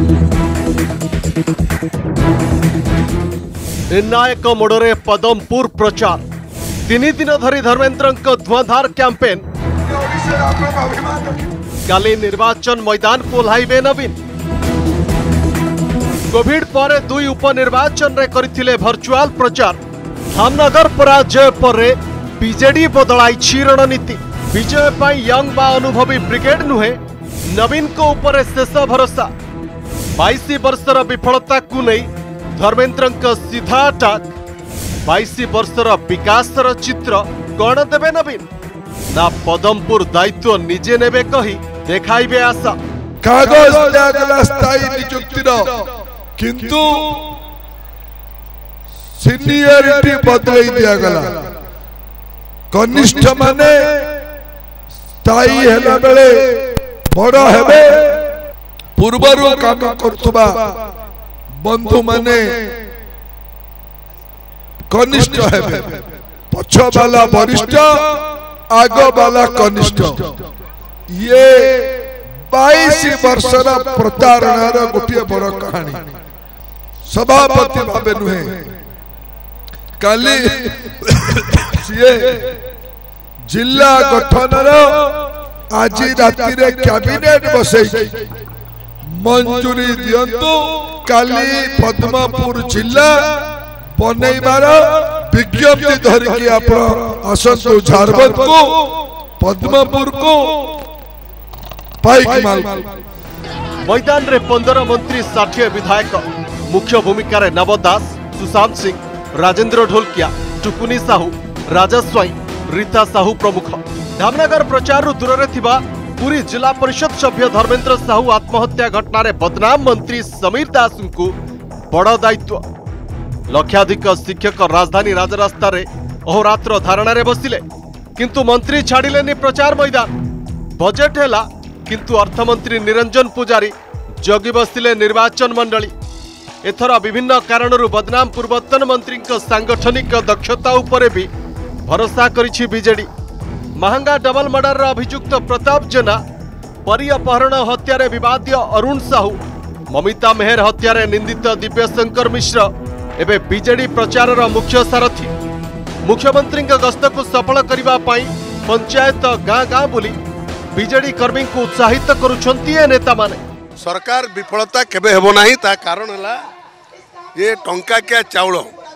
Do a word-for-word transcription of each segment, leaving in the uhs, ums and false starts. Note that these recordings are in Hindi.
निर्णायक मोड़े पदमपुर प्रचार तीन दिन धरी धर्मेन्द्र धुआंधार कैंपेन काली निर्वाचन मैदान को ओह्लाइबे नवीन कोविड पर दुई उपनिर्वाचन रे करथिले वर्चुअल प्रचार धामनगर पराजय पर बीजेडी बदलाई रणनीति विजय पाई यंग बा अनुभवी ब्रिगेड नुहे नवीन को ऊपर शेष भरोसा बाईस वर्षर विफलता को नहीं धर्मेन्द्र सीधा अटाक बाईस वर्षर विकासर चित्र कौन देवे नवीन ना पदमपुर दायित्व निजे नेबे कही देखाइबे आशा कागज दियागला स्थायी नियुक्तिर किंतु सीनियरिटी बदलाई दियागला कनिष्ठ माने स्थायी हेला बेले बड़ हेबे पूर्वरु काम करथुबा बंधु माने कनिष्ठ हेबे पछ वाला वरिष्ठ आग वाला कनिष्ठ ये बाईस वर्षर प्रतारणार गोटे बड़ कहानी सभापति भावे नुहे काली सीए जिला गठनर आज राति रे कैबिनेट बसे मंजूरी दियंतु काली पद्मपुर जिला बनैबार विज्ञप्ति धरिकी आप आसतु झारखंड को पद्मपुर को पाइक माल मैदान रे पंद्रह मंत्री षाठी विधायक मुख्य भूमिका रे नव दास सुशांत सिंह राजेंद्र ढोलकिया टुकुनी साहू राजा स्वाई रीता साहू प्रमुख धामनगर प्रचार रु दूर थिबा पूरी जिला परिषद सभ्य धर्मेन्द्र साहू आत्महत्या घटना रे बदनाम मंत्री समीर दास को बड़ दायित्व लक्षाधिक शिक्षक राजधानी राजरास्ता रे अहोरात्र धारणा रे बसिले किंतु मंत्री छाड़िलेनी प्रचार मैदान बजेट हैला किंतु अर्थमंत्री निरंजन पुजारी जगी बसिले निर्वाचन मंडली एथर विभिन्न कारणरू बदनाम पूर्वतन मंत्री सांगठनिक दक्षता उपरे भी भरोसा करिछि बीजेडी महंगा डबल मर्डर अभियुक्त प्रताप जेना परी अपहरण हत्यारे विवादीय अरुण साहू ममिता मेहर हत्यारे निंदित दिव्यशंकर मिश्र एबे बीजेडी प्रचार मुख्य सारथी मुख्यमंत्री गस्त को सफल करने पंचायत गाँ गाँ बुली बीजेडी कर्मी को उत्साहित करुछंती नेता माने सरकार विफलता केबे हेबो नाही ता कारण हला ये टंका क्या चाउल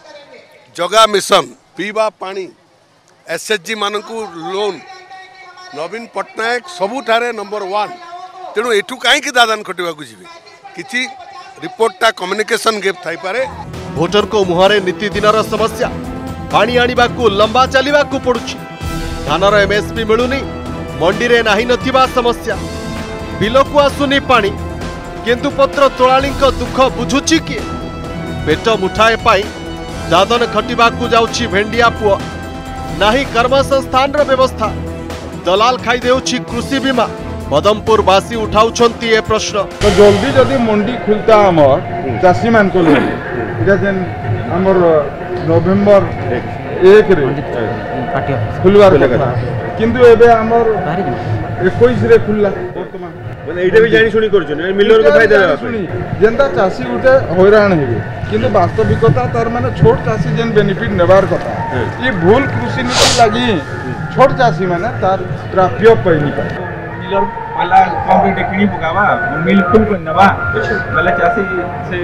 जगा मिशन पीवा पानी एसएचजी मानकू लोन नवीन पट्टनायक सबुठारे नंबर वन तेणु एठू कहीं दादान खटिवा जी किसी रिपोर्टा कम्युनिकेशन गैप थाई पारे भोटर को मुहरे नीति दिनर समस्या पानी आनिबा को लंबा चलिबा को पड़ुछि धानर एमएसपी मिलुनी मंडी रे नाही नथिबा समस्या बिल को आसुनी पानी केंदुपत्र तोलाली दुख बुझुछि किए पेट मुठाए पाई दादन खटिबा को जाउछि भेंडिया पुआ नाही कर्मसंस्थान रो व्यवस्था दलाल खाई देउछि कृषि बीमा पदमपुर वासी उठाउछंती ए प्रश्न तो जल्दी जदि मंडी खुलता हमर चासी मान को ले इटा जेन हमर नवंबर एक रे खुलवार କଥା किंतु एबे हमर इक्कीस रे खुलला वर्तमान माने एटा भी जानि सुनी करछन मिलर को फायदा सुनी जेंता चासी गुटे हैरान हेबे किंतु वास्तविकता तार माने छोट चासी जेन बेनिफिट नेबार कथा ये भूल कृषि नीति लागि छोट चासी माने तार प्राप्य पैनी पा मिलर वाला कंप्लीट किनी पकावा मिल फुल को नवा वाला चासी से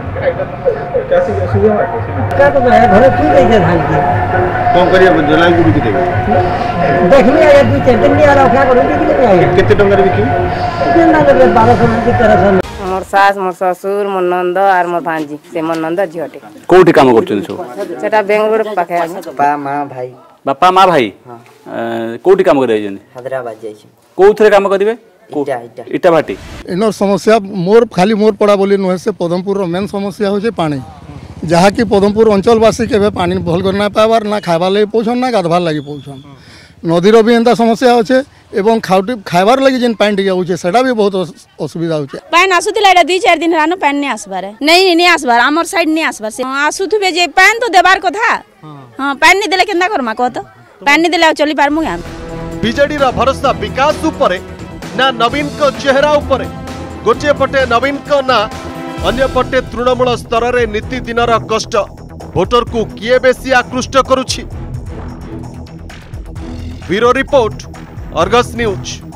चासी असुविधा का तो है घरे फुल दे धान की कौन करिया जलाई गुडी की देबे देखनी आया दू चार दिन आ रखा करू कि आया केते टंगा रे बिकी दिन ना करे बारह सौ की तरह से मोर सास मोर ससुर मोर नंद आर मोर भांजी से मोर नंद झियोटे कोठी काम करछन सो सेटा बेंगलोर पाखे बा मां भाई बापा मां भाई कोठी काम करे जने हैदराबाद जाई छी कोथरे काम करिवे इटा इटा इटा भाटी इनर समस्या मोर खाली मोर पड़ा बोली नुहे से पदमपुर मेन समस्या होचे पानी जहाँ कि पदमपुर अंचलवासी के पानी भल कर ना पाइबार ना खाइबार लगे पौछन ना गाधबार लगे पौछन नदीर भी एंता समस्या होचे एवं खाउटी खाइबार लगे जेन पानी टिके होचे सेटा भी बहुत असुविधा होचे पानी आसुतिला एटा दो चार दिन रानो पानी नहीं आसबार नहीं नहीं आसबार हमर साइड नहीं आसबार से आसुथुबे जे पानी तो देबार कथा हां पानी नहीं देले केंदा करमा कहत पानी देले चली पारमु हम बीजेडी रा भरोसा विकास ऊपर ना नवीन को चेहरा ऊपर गोटे पटे नवीन को ना अन्य पटे तृणमूल स्तर में नीतिदिनर कष्ट भोटर को किए बेसी आकृष्ट करुछि। Bureau report, Argus news.